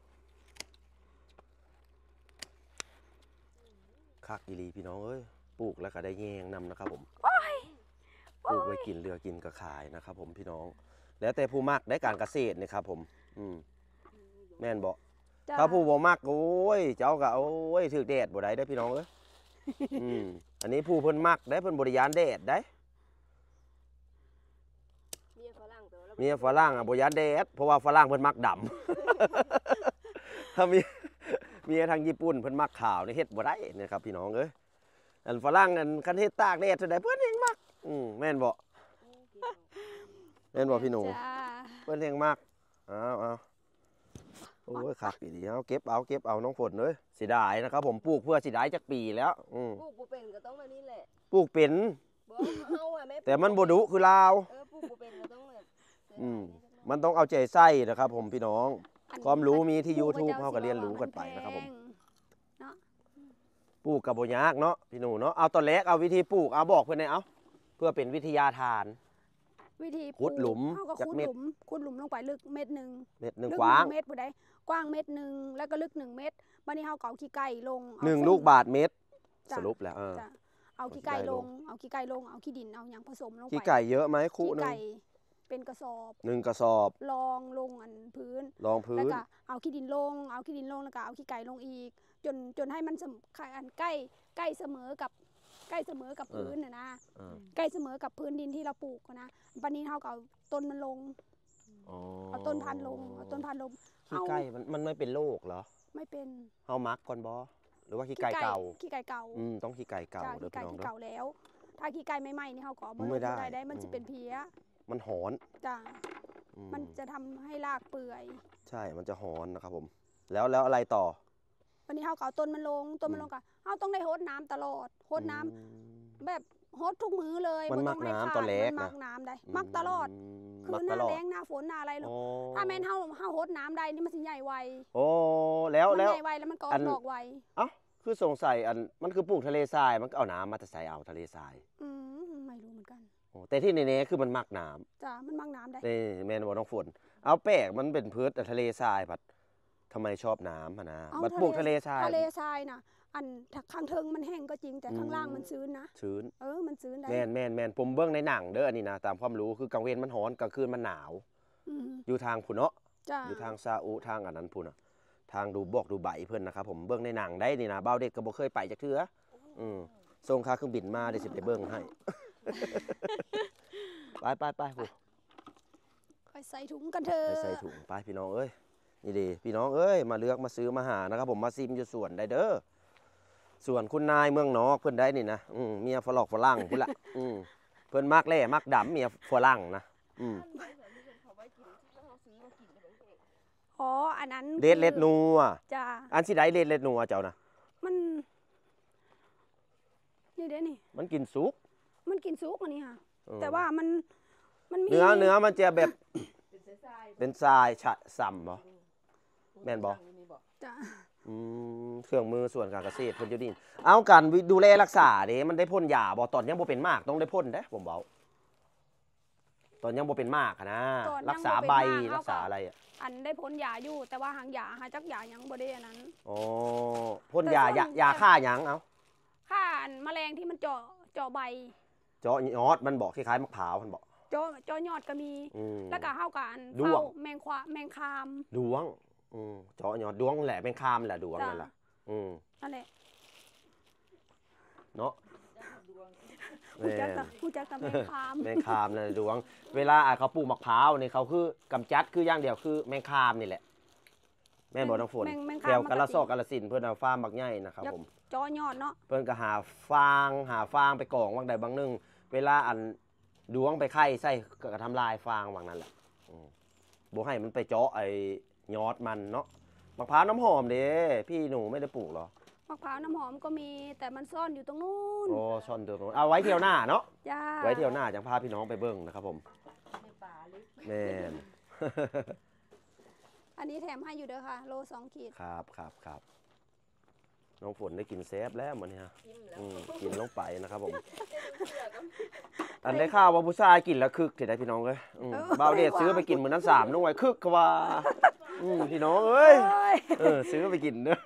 คักอีหลีพี่น้องเอ้ยปลูกแล้วก็ได้แยงนำนะครับผมปลูกไว้กินเรือกินก็ขายนะครับผมพี่น้อง แล้วแต่ผู้มักได้การเกษตรนะครับผมแม่นบอกจ้าถ้าผู้บ่มักโอ้ยเจ้าก็โอ้ยถือแดดบ่ได้เด้อพี่น้องเอ้ยอันนี้ผู้เพิ่นมักได้เพิ่นบริยานแดดได้เมียฝรั่งแต่ว่าเราเมียฝรั่งอ่ะบริยานแดดเพราะว่าฝรั่งเพิ่นมักดำ ถ้าเมียทางญี่ปุ่นเพิ่นมักขาวนี่เฮ็ดบ่ได้นะครับพี่น้องเอ้ยอันฝรั่งอันคันเฮ็ดตากแดดเท่าใดเพิ่นเองมักแม่นบ่แม่นบ่พี่หนูจ้าเพิ่นเองมักเอาโอ้ยคักอีดีเอาเก็บเอาน้องฝนเอ้ยเสียดายนะครับผมปลูกเพื่อสิได้จักปีแล้วปลูกบ่เป็นก็ต้องมานี่แหละปลูกเป็นบ่เฮาอ่ะแม่แต่มันบ่ดุคือลาวปลูกบ่เป็นก็ต้องแบบมันต้องเอาใจใส่นะครับผมพี่น้องอันความรู้มีที่ปลูก YouTube ไว้เฮาก็จ้เรียนรู้กันไปนะครับผมแพงเนาะปลูกกับบ่ยากเนาะพี่หนูเนาะเอาตอนแรกเอาวิธีปลูกเอาบอกเพิ่นให้เอาเพื่อเป็นวิทยาทานวิธีขุดหลุมเขาก็จากขุดเม็ดหลุมขุดหลุมลงไปลึกเม็ดหนึ่งเม็ดหนึ่งลึกว้าง 1 เม็ดผู้ใดกว้างเม็ดหนึ่งแล้วก็ลึก1 เม็ดบัดนี้เฮาก็เอาขี้ไก่ลงเอาหนึ่งฟลูกบาทเม็ดจ้ะสรุปแล้วจ้ะเอาขี้ไก่เอาขี้ไก่ลลงงเอาขี้ไก่ลงเอาขี้ดินเอาหยังผสมลงไปขี้ไก่เยอะไหมคู่ขี้หนึงไก่เป็นกระสอบ 1กระสอบรองลงอันพื้นรองพื้แล้วนก็เอาขี้ดินลงเอาขี้ดินลงแล้วก็เอาขี้ไก่ลงอีก จนให้มันอันใกล้เสมอกับพื้นน่ะนะเออใกล้เสมอกับพื้นดินที่เราปลูกอะนะวันนี้เขาก็เอาต้นมันลงอ๋อเอาต้นพันธุ์ลงเอาต้นพันธุ์ลงขี้ไก่มันไม่เป็นโรคเหรอไม่เป็นเฮามักก่อนบ่หรือว่าขี้ไก่เก่าขี้ไก่เก่าต้องขี้ไก่เก่าจ้ะเด้อขี้ไก่พี่น้องที่เด้อเก่าแล้ว ถ้าขี้ไก่ใหม่ๆนี่เขาก็เอาไม่ได้ได้มันจะเป็นเพี้ยมันหอนจ้ะอืมันจะทำให้รากเปื่อยใช่มันจะหอนนะครับผม แล้วอะไรต่อวันนี้เขาก็เอาต้นมันลงก็เขาต้องได้รดน้ำตลอดรดน้ำอืมแบบรดทุกมื้อเลยมันบ่มักให้น้ำขาดตอนแรกมันมักนะน้ำได้มักตลอด คือมักหตน้าลอดแล้งหน้าฝนหน้าอะไรหรอกโอ้ถ้าแม่นเฮารดน้ำได้นี่มันสิใหญ่ไวโอ้แล้วมันแล้วใหญ่ไวแล้วมันก็ออัอกนดอกไวเอ้าคือสงสัยมันคือปลูกทะเลทรายมันก็เอาน้ำมาแต่ใส่เอาทะเลทรายไม่รู้เหมือนกันโอ้แต่ที่แน่ๆคือมันมักน้จ้ะมันมักน้ำได้ำนี่แม่นบ่น้องฝนเอาแปลกมันเป็นพืชแต่ทะเลทรายผัดทำไมชอบน้ำอะนะเอามันปลูกทะเลทรายทะเลทรายน่ะ อันข้างเทิงมันแห้งก็จริงแต่ข้างล่างมันชื้นนะชื้นมันชื้นได้แม่นผมเบิ่งในหนังเด้ออันนี้นะตามความรู้คือกลางเวรมันร้อนกลางคืนมันหนาวอืมอยู่ทางพุ่นเนาะจ้ะอยู่ทางซาอุทางอันนั้นพุ่นน่ะทางดูใบเพิ่นนะครับผมเบิ่งในหนังได้นี่นะเบาเด็กก็บ่เคยไปจักเทื่อส่งค่าเครื่องบินมาเดี๋ยวสิไปเบิ่งให้ ไปผู้ไปใส่ถุงกันเถอะไปใส่ถุงไปพี่น้องเอ้ยนี่ดีพี่น้องเอ้ยมาเลือกมาซื้อมาหานะครับผมมาซิมอยู่สวนได้เด้อส่วนคุณนายเมืองนอกเพิ่นได้นี่นะเมียฝรั่งพุ่นละเพิ่นมักแล่มักดำเมียฝรั่งนะอ๋ออันนั้นเดดเล็ดนัวจ้ะอันสิได้เดดเล็ดนัวเจ้านะมันนี่เด้นี่มันกินสุกมันกินซุกอันนี้ค่ะเออแต่ว่ามันมีเนื้อมันจะแบบเป็นทรายฉะส่ำบ่แม่นบ่จ้ะเครื่องมือส่วนการเกษตรเพิ่นอยู่นี่เอากันดูแลรักษาเด้มันได้พ่นยาบ่ตอนยังบ่เป็นมากต้องได้พ่นเด้ผมเว้าตอนยังบ่เป็นมากอะนะรักษาใบรักษาอะไรอ่ะอันได้พ้นยาอยู่ แต่ว่าหางยาหาจักยาหยังบ่ได้อันนั้นอ๋อพ่นยายาฆ่าหยังเอาค่าอันแมลงที่มันเจาะใบเจาะยอดมันบอกคล้ายๆมะพร้าวมันบอกเจาะยอดก็มี แล้วก็เฮากับอันด้วงเฝ้าแมงคามดวงเจาะยอดดวงแหละเป็นคามแหละดวงจ้ะนั่นแหละนั่นแหละเนาะผู้จักกับแมงคามแมงคามนั่นแหละดวง เวลาเขาปลูกมะพร้าวนี่เขาคือกำจัดคืออย่างเดียวคือแมงคามนี่แหละแม่นบอกน้องฝนแมงแถวคามกาฬสินธุ์กาฬสินธุ์เพื่อนเอาฟาร์มบักใหญ่นะครับผมเจาะยอดเนาะเพื่อนก็หาฟางไปกองบางใดบางหนึงเวลาอันดวงไปไข่ใส่ก็ทำลายฟางบางนั้นแหละบ่ให้มันไปเจาะไอ้ยอดมันเนาะมะพร้าวน้ำหอมเด้พี่หนูไม่ได้ปลูกหรอมะพร้าวน้ำหอมก็มีแต่มันซ่อนอยู่ตรงนู้นโอ้ช่อนเดือดเอาไว้เที่ยวหน้าเนาะจ้าไว้เที่ยวหน้าจังพาพี่น้องไปเบิ่งนะครับผมแม่นอันนี้แถมให้อยู่เด้อค่ะ โล 2 ขีดครับน้องฝนได้กินแซฟแล้วเหมือนเนี่ยกินลงไปนะครับผมอันได้ข้าวว่าผู้ชายกินแล้วคึกเห็นได้พี่น้องเลยบ่าวเดชซื้อไปกินมื้อนั้น3นุ่งไว้คึกกว่าพี่น้องเอ้ยซื้อไปกินเด้อ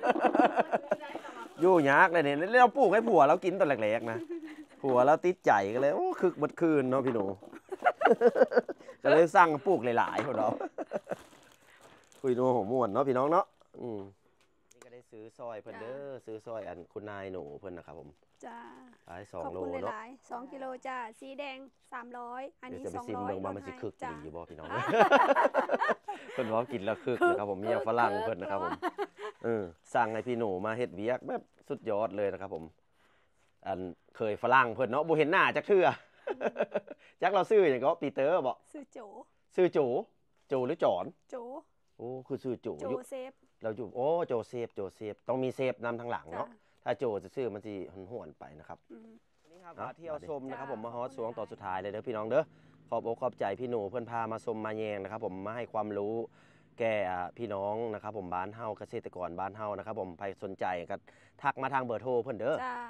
อยู่ยากเลยเนี่ยเราปลูกให้ผัวเรากินตอนแรกๆนะผัวเราติดใจกันเลยโอ้คึกหมดคืนเนาะพี่หนู ก็เลยสั่งปลูกหลายๆของเราคุยนัวหัวม่วนเนาะพี่น้องเนาะนี่ก็ได้ซื้อซอยเพิ่นเด้อซื้อซอยอันคุณนายหนูเพิ่นนะครับผมจ้าขายขอบ 2 โลคุณเนาะหลายๆ2 กิโลจ้าสีแดง 300 อันเดี๋ยวนี้จะไปซิม 200 เบิ่งว่ามันสิคึกจ้าดีอยู่บ่พี่น้อง เพิ่นว่ากินแล้วคึกนะครับผมเมียฝรั่งเพิ่นนะครับผมสั่งให้พี่หนูมาเฮ็ดเวียกแบบสุดยอดเลยนะครับผมอันเคยฝรั่งเพิ่นเนาะบ่เห็นหน้าจักเทื่อ จักเราซื้อหยังก็ปีเตอร์บ่ซื้อโจซื้อโจหรือจอนโจโอ้คือซื้อโจโจอยู่เซฟเราอยู่โอ้โจเซฟต้องมีเซฟนำทางหลังจ้าเนาะถ้าโจจะซื้อมันสิหวนๆไปนะครับนี่ครับมาเที่ยวชมนะครับผมมาฮอตสวงต่อสุดท้ายเลยเด้อพี่น้องเด้อขอบอกขอบใจพี่หนูเพื่อนพามาชมมาแยงนะครับผมมาให้ความรู้แก่พี่น้องนะครับผมบ้านเฮาเกษตรกรบ้านเฮานะครับผมใครสนใจก็ทักมาทางเบอร์โทรเพิ่นเด้อจ้า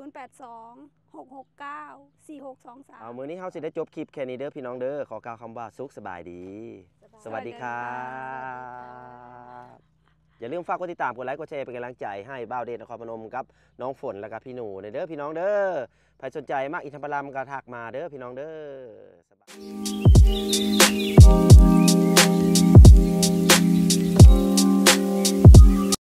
0826694623 เอามื้อนี้เฮาสิได้จบคลิปแค่นี้เด้อพี่น้องเด้อขอกล่าวคำว่าสุขสบายดี สวัสดีครับอย่าลืมฝากกดติดตามกดไลค์กดแชร์เป็นกำลังใจให้บ่าวเดชนครพนมกับน้องฝนและกับพี่หนูเด้อพี่น้องเด้อใครสนใจมากอินทผลัมก็ทักมาเด้อพี่น้องเด้อสบาย